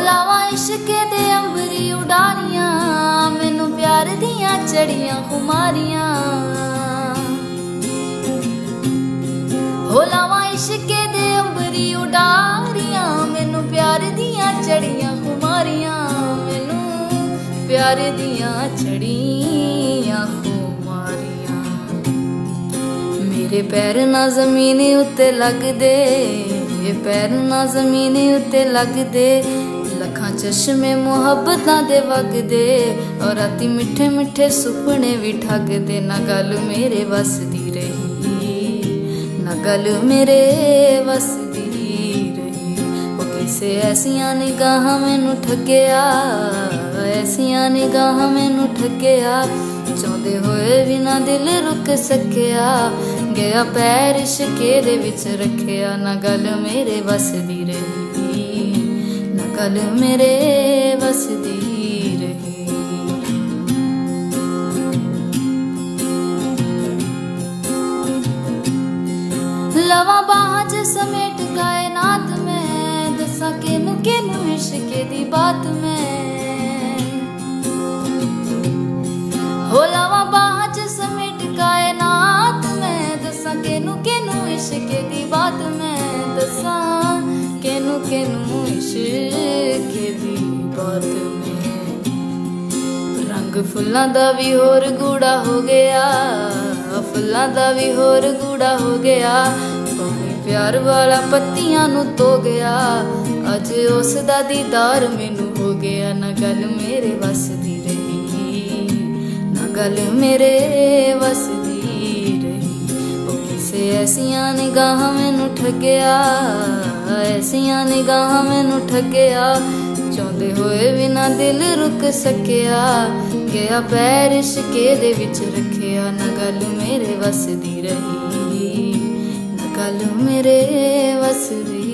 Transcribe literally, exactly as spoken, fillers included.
लावा इश्के दे अंबरी उडारियां, मैनू प्यार दियां चढ़ियां खुमारियां। हो लावा इश्के दे अंबरी उडारियां, मैनू प्यार दियां चढ़ियां खुमारियां। मैनू प्यार दियां चढ़ियां खुमारियां। मेरे पैर ना जमीन उत्ते लगदे, ये पैर ना जमीन उत्ते लगदे। लखां चश्मे मुहब्बतां दे वगदे, और राती मिठे मिठे सुपने भी ठगदे। ना गल मेरे बस दी रही, ना गल मेरे बस दी रही। ओ किसे ऐसियां निगाहां मैनू ठगया, ऐसियां निगाहां मैनू ठगया। चाहते होए भी ना दिल रुक सकिया, गया पैर इश्के दे विच रखिया। ना गल मेरे बस दी रही, ना गल मेरे बस दी रही। लवा बाहां च समेट कायनात में, दसा केनू केनू इश्के दी बात में। हो लावा बाहां च समेट कायनात में, दसा केनू केनू इश्के दी बात में। दसा केनू केनू इश्के दी बात में। रंग फुल्लां दा भी होर गूड़ा हो गया, फुल्लां दा भी होर गूड़ा हो गया। पानी प्यार वाला पत्तियां नू धो गया, अज उस दा दीदार मैनू हो गया। ना गल मेरे बस दी रही, ना गल मेरे बस दी रही। ओ किसे ऐसियां निगाहां मैनू ठगया, ऐसियां निगाहां मैनू ठगया। चाहते होए भी ना दिल रुक सकिया, गया पैर इश्के दे विच रखिया। ना गल मेरे बस दी रही, ना गल मेरे बस दी